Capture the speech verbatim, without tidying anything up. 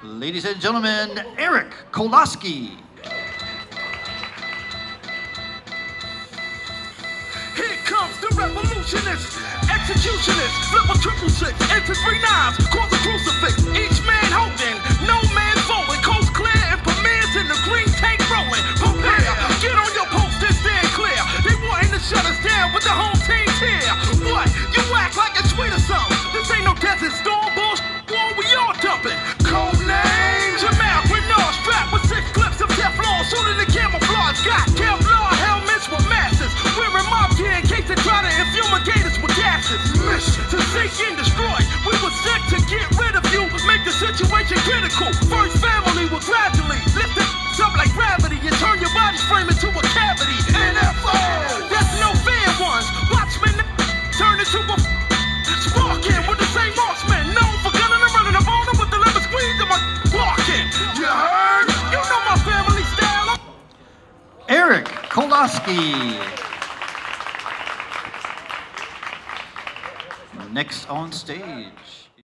Ladies and gentlemen, Eric Koloski. Here comes the revolutionist, executionist, flip a triple six, into three knives, cause a crucifix. Each man holding, no man folding, coast clear and premieres in the green tank rolling. Prepare, get on your post and stand clear. They wanting to shut us down, but the whole team's here. What? You act like it's sweet or something. This ain't no desert storm bullshit. War we all dumping. Code name Jamal Grenard, strapped with six clips of Teflon, shooting the camouflage. Got Kevlar helmets with masters, wearing mob gear in case they try to infumigate us with gases. Mission to sink and destroy. We were sent to get rid of you, make the situation critical. First family will gradually lift it up like gravity and turn your body's frame into a cavity. N F O, that's no fair ones. Watchmen turn into a sparking with the same marksman, known for gunning and running up on them with the lemon squeeze of my barking. You heard? You know my family style. Eric Koloski. Next on stage.